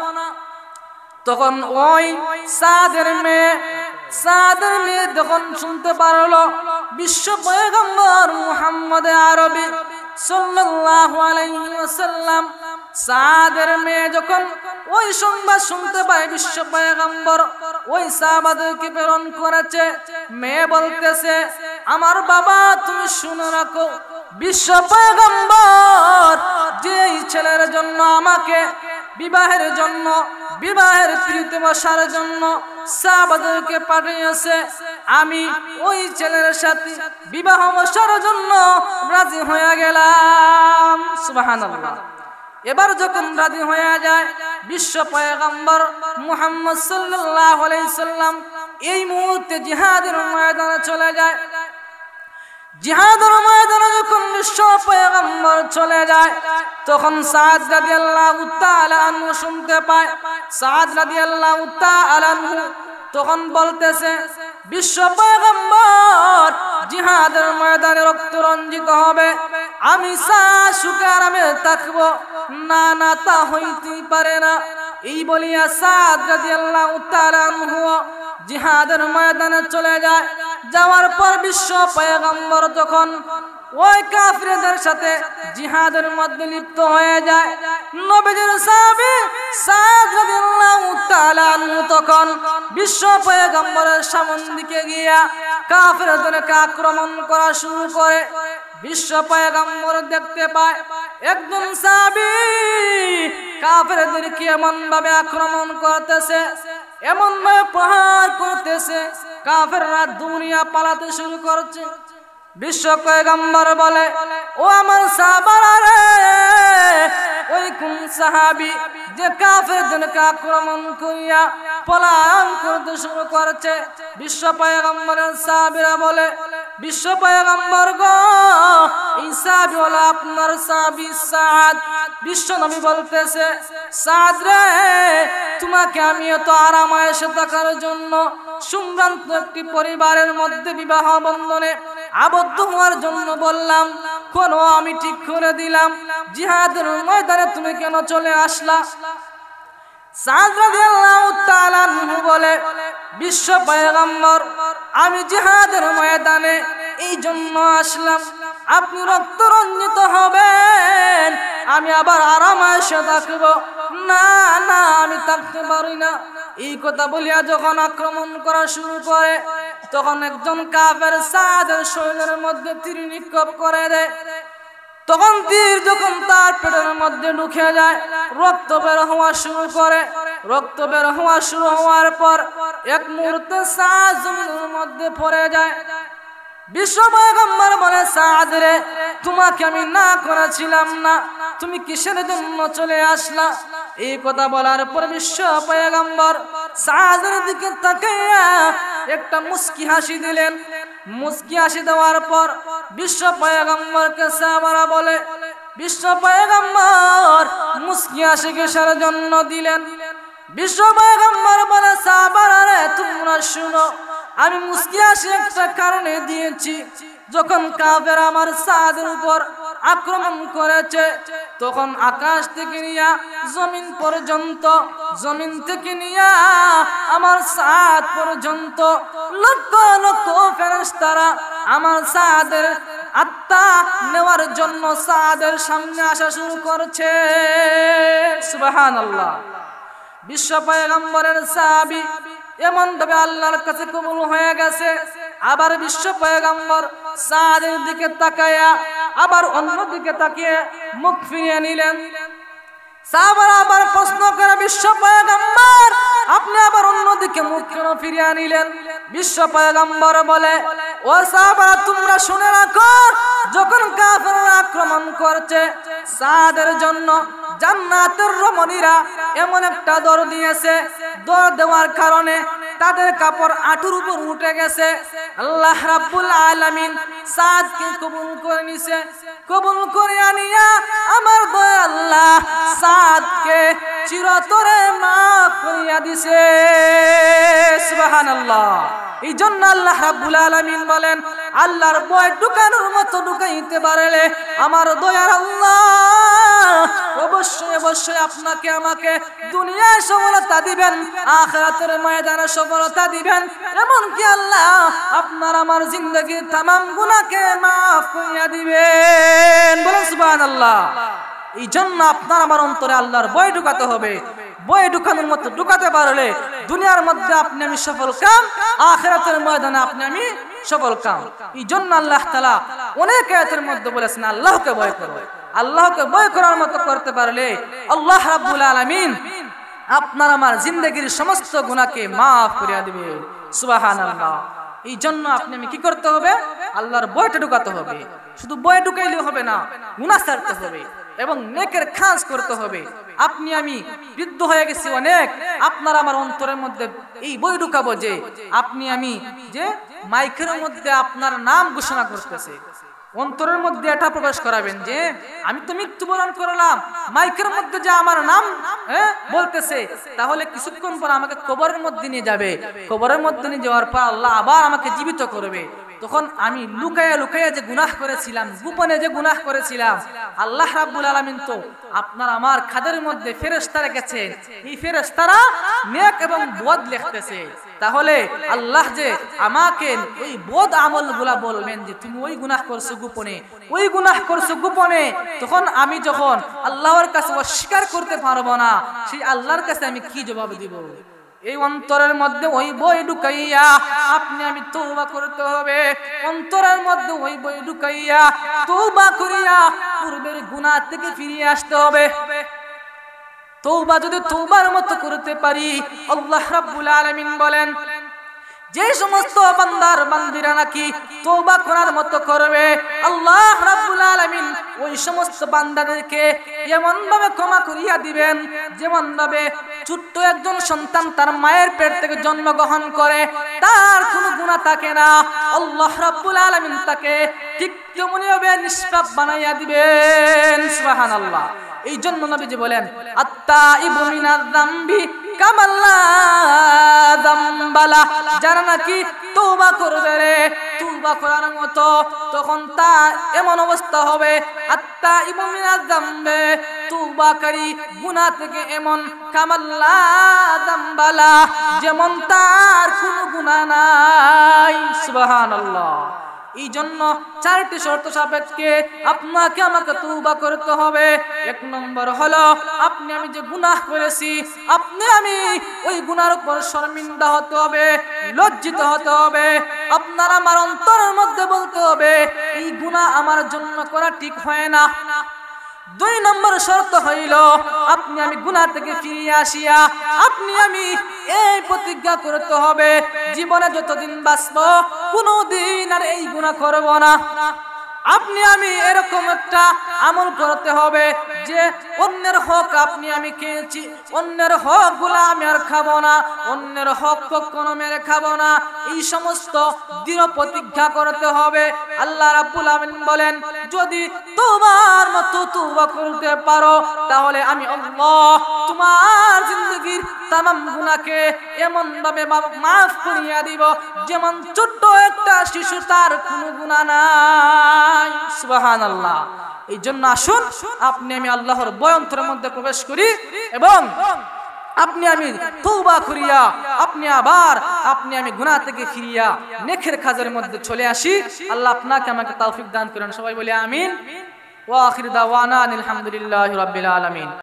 তখন ওই সাদের মেয়ে সাদের মেয়ে যখন শুনতে পারলো বিশ্ব পয়গম্বর মুহাম্মদ আরবি সাল্লাল্লাহু আলাইহি ওয়াসাল্লাম, সাদের মেয়ে যখন ওই সংবাদ শুনতে পায় বিশ্ব পয়গম্বর ওই সাহাবাদেরকে প্রেরণ করেছে, মেয়ে বলতেছে, আমার বাবা তুমি শুনে রাখো, বিশ্ব পয়গম্বর যেই ছেলের জন্য আমাকে বিবাহের জন্য বিবাহের প্রীতি বসার জন্য সাহাবাদেরকে পাঠিয়েছে, আমি ওই ছেলের সাথে বিবাহ বসার জন্য রাজি হয়ে গেলাম। সুবহানাল্লাহ। এবার যখন রাজি হয়ে যায় বিশ্ব পয়গম্বর মুহাম্মদ সাল্লাল্লাহু আলাইহি সাল্লাম এই মুহূর্তে জিহাদের ময়দানে চলে যায়। জিহাদের ময়দানে যখন বিশ্ব পয়গম্বর চলে যায় তখন সাদ রাদিয়াল্লাহু তাআলা আনহু শুনতে পায়। সাদ রাদিয়াল্লাহু তাআলা আনহু তখন বলতেছে, বিশ্ব পয়গম্বর জিহাদের ময়দানে রক্ত রঞ্জিত হবে, আমি সাদ সুখে আরামে থাকবো না? না, তা হইতেই পারে না। এই বলিয়া সাদ রাদিয়াল্লাহু তাআলা আনহু জিহাদের ময়দানে চলে যায়। যাওয়ার পর বিশ্ব পয়গম্বর তখন ওই কাফিরদের সাথে জিহাদের মধ্যে লিপ্ত হয়ে যায়। নবীজির সাহাবী সাদ রাদিয়াল্লাহু তাআলা আনহু তখন বিশ্ব পয়গম্বরের সামনে দিকে গিয়া কাফিরদেরকে আক্রমণ করা শুরু করে। বিশ্ব পয়গম্বর দেখতে পায় একজন সাহাবী কাফিরদেরকে এমন ভাবে আক্রমণ করতেছে, এমন ভাবে প্রহার করতেছে, কাফেররা দুনিয়া পালাতে শুরু করছে। বিশ্ব পয়গম্বর বলে, ও আমার সাহাবারা রে, ওই কোন সাহাবী যে কাফেরদেরকে আক্রমণ করিয়া পলায়ন করতে শুরু করেছে? বিশ্ব পয়গম্বরের সাহাবীরা বলে, বিশ্ব পয়গম্বর গো, এই সাহাবী হলো আপনার সাহাবী সাদ। বিশ্ব নবী বলতেছে, সাদ রে, তোমাকে আমি এত আরামায়েশে থাকার জন্য সম্ভ্রান্ত একটি পরিবারের মধ্যে বিবাহ বন্ধনে আবদ্ধ হওয়ার জন্য বললাম, কোন আমি ঠিক করে দিলাম, জিহাদের ময়দানে তুমি কেন চলে আসলা? সাদ রাদিয়াল্লাহু তাআলা আনহু বলে, বিশ্ব পয়গম্বর, আমি জিহাদের ময়দানে এই জন্য আসলাম, আপনি রক্ত রঞ্জিত হবেন, আমি আবার আরামায়েশে থাকব না? না, আমি থাকতে পারি না। এই কথা বলিয়া যখন আক্রমণ করা শুরু করে তখন একজন কাফের সাদের শরীরের মধ্যে তীর নিক্ষেপ করে দেয়। তখন তীর যখন তার পেটের মধ্যে ঢুকে যায়, রক্ত বের হওয়া শুরু করে। রক্ত বের হওয়া শুরু হওয়ার পর এক মুহূর্তে সাদ জমিনের মধ্যে পড়ে যায়। বিশ্ব পয়গম্বর বলে, সাদ রে, তোমাকে আমি না করেছিলাম না, তুমি কিসের জন্য চলে আসলা? এই কথা বলার পর বিশ্ব পয়গম্বর সাদের দিকে তাকাইয়া একটা মুস্কি হাসি দিলেন। মুস্কি হাসি দেওয়ার পর বিশ্ব পয়গম্বরকে সাহাবারা বলে, বিশ্ব পয়গম্বর মুস্কি হাসি কিসের জন্য দিলেন? বিশ্ব পয়গম্বর বলে, সাহাবারা রে, তোমরা শুনো, আমি মুস্কি হাসি একটা কারণে দিয়েছি। যখন কাফের আমার সাদের উপর আক্রমণ করেছে তখন আকাশ থেকে নিয়া জমিন পর্যন্ত, জমিন থেকে নিয়া আমার সাদ পর্যন্ত লক্ষ লক্ষ ফেরেশতারা আমার সাদের আত্মা নেওয়ার জন্য সাদের সামনে আসা শুরু করছে। সুবহানাল্লাহ। বিশ্ব পয়গম্বরের সাহাবী এমন ভাবে আল্লাহর কাছে কবুল হয়ে গেছে। আবার বিশ্ব পয়গম্বর সাদের দিকে তাকায়া আবার অন্য দিকে তাকিয়ে মুখ ফিরিয়ে নিলেন। সাহাবারা আবার প্রশ্ন করে, বিশ্ব পয়গম্বর, আপনি আবার অন্যদিকে মুখ কেন ফিরিয়ে নিলেন? বিশ্ব পয়গম্বর বলে, ও সাহাবারা, তোমরা শুনে রাখো, যখন কাফেররা আক্রমণ করছে সাদের জন্য জান্নাতের রমণীরা এমন একটা দৌড় দিয়েছে, দৌড় দেওয়ার কারণে তাদের কাপড় আঁটুর উপর উঠে গেছে। আল্লাহ রাব্বুল আলামিন সাদকে কবুল করে নিছে। কবুল করে আনিয়া আমার দয়া আল্লাহ সাদকে চিরতরে মাফ করিয়া দিছে। সুবহানাল্লাহ। এই জন্য আল্লাহ রাব্বুল আলামিন বলেন, আল্লাহর ভয় ঢুকানোর মতো ঢুকাইতে পারলে আমার দয়ার আল্লাহ অবশ্যই অবশ্যই আপনাকে আমাকে দুনিয়ায় সফলতা দিবেন, আখিরাতের ময়দানে সফলতা দিবেন। এমনকি আল্লাহ আপনার আমার জিন্দগির तमाम গুনাহকে মাফ করিয়া দিবেন। বলেন সুবহানাল্লাহ। এই জন্য আপনার আমার অন্তরে আল্লাহর ভয় ঢুকাতে হবে। ভয় ঢুকানোর মতো ঢুকাতে পারলে দুনিয়ার মধ্যে আপনি আমি সফল কাম, আখিরাতের ময়দানে আপনি আমি সফল কাম। এই জন্য আল্লাহ তাআলা অনেক আয়াতের মধ্যে বলেছেন, আল্লাহকে ভয় করো। আল্লাহকে ভয় করার মতো করতে পারলে আল্লাহ রাব্বুল আলামিন আপনার আমার জিন্দগির সমস্ত গুনাহকে মাফ করিয়া দিবে। সুবহানাল্লাহ। এই জন্য আপনি আমি কি করতে হবে? আল্লাহর ভয়টা ঢুকাতে হবে। শুধু ভয় ঢুকাইলে হবে না, গুনাহ ছাড়তে হবে। এবং নেকের খাস করতে হবে। আপনি আমি বৃদ্ধ হয়ে গেছি অনেক, আপনার আমার অন্তরের মধ্যে এই বই ঢুকাবো যে আপনি আমি যে মাইকের মধ্যে আপনার নাম ঘোষণা করতেছে, অন্তরের মধ্যে এটা প্রকাশ করাবেন যে আমি তো মৃত্যুবরণ করলাম, মাইকের মধ্যে যে আমার নাম বলতেছে, তাহলে কিছুক্ষণ পর আমাকে কবরের মধ্যে নিয়ে যাবে, কবরের মধ্যে নিয়ে যাওয়ার পর আল্লাহ আবার আমাকে জীবিত করবে। তখন আমি লুকায়া লুকায়া যে গুনাহ করেছিলাম, গোপনে যে গুনাহ করেছিলাম, আল্লাহ রাব্বুল আলামিন তো আপনার আমার খাদের মধ্যে ফেরেশতা রেখেছেন, এই ফেরেশতারা নেক এবং বদ লিখতেছে। তাহলে আল্লাহ যে আমাকে ওই বদ আমলগুলা বলবেন যে তুমি ওই গুনাহ করছো গোপনে, ওই গুনাহ করছো গোপনে, তখন আমি যখন আল্লাহর কাছে অস্বীকার করতে পারবো না, সেই আল্লাহর কাছে আমি কি জবাব দিব? এই অন্তরের মধ্যে ওই বই ঢুকাইয়া আপনি আমি তওবা করতে হবে। অন্তরের মধ্যে ওই বই ঢুকাইয়া তওবা করিয়া পূর্বের গুনাহ থেকে ফিরে আসতে হবে। তওবা যদি তওবার মতো করতে পারি, আল্লাহ রাব্বুল আলামিন বলেন যে সমস্ত বান্দার বান্দিরা নাকি তওবা করার মতো করবে, আল্লাহ রাব্বুল আলামিন ওই সমস্ত বান্দাদেরকে এমন ভাবে ক্ষমা করিয়া দিবেন যেমন ভাবে ছোট্ট একজন সন্তান তার মায়ের পেট থেকে জন্মগ্রহণ করে, তার কোনো গুনাহ থাকে না, আল্লাহ রাব্বুল আলামিন তাকে ঠিক তেমনি ভাবে নিষ্পাপ বানাইয়া দিবেন। সুবহানাল্লাহ। এই জন্য নবীজি বলেন আত্তাইবু মিনাজ যামবি কামাল্লা যামবালা, যারা নাকি তওবা করবে রে তওবা করার মতো, তখন তা এমন অবস্থা হবে আত্তাইবু মিনাজ যামবে, তওবাকারী গুনাহ থেকে এমন কামাল্লা যামবালা, যেমন তার কোনো গুনাহ নাই। সুবহানাল্লাহ। এই জন্য চারটি শর্ত সাপেক্ষে আপনাকে আমাকে তওবা করতে হবে। এক নম্বর হলো আপনি আমি যে গুনাহ করেছি, আপনি আমি ওই গুনার উপর শর্মিন্দা হতে হবে, লজ্জিত হতে হবে। আপনার আমার অন্তরের মধ্যে বলতে হবে এই গুনাহ আমার জন্য করা ঠিক হয় না। দুই নম্বর শর্ত হইল আপনি আমি গুনাহ থেকে ফিরে আসিয়া আপনি আমি এই প্রতিজ্ঞা করতে হবে জীবনে যতদিন বাঁচব কোনোদিন আর এই গুনাহ করব না। আপনি আমি এরকম একটা আমল করতে হবে যে অন্যের হক আপনি আমি খেয়েছি, অন্যের হক গুলা আমি আর খাবো না, অন্যের হক কখনো মেরে খাবো না, এই সমস্ত দৃঢ় প্রতিজ্ঞা করতে হবে। আল্লাহ রাব্বুল আলামিন বলেন যদি তোমার মতো তওবা করতে পারো তাহলে আমি আল্লাহ তোমার জিন্দেগীর তামাম গুনাহকে এমন ভাবে মাফ করিয়া দিব যেমন ছোট্ট একটা শিশু তার কোনো গুনাহ নাই। সুবহানাল্লাহ। এই জন্য আসুন আপনি আমি আল্লাহর ভয় অন্তরের মধ্যে প্রবেশ করি এবং আপনি আমি তওবা করিয়া আপনি আবার আপনি আমি গুনাহ থেকে ফিরিয়া নেকের কাজের মধ্যে চলে আসি। আল্লাহ আপনাকে আমাকে তৌফিক দান করেন। সবাই বলি আমিন। ওয়া আখির দাওয়ানা আলহামদুলিল্লাহি রাব্বিল আলামিন।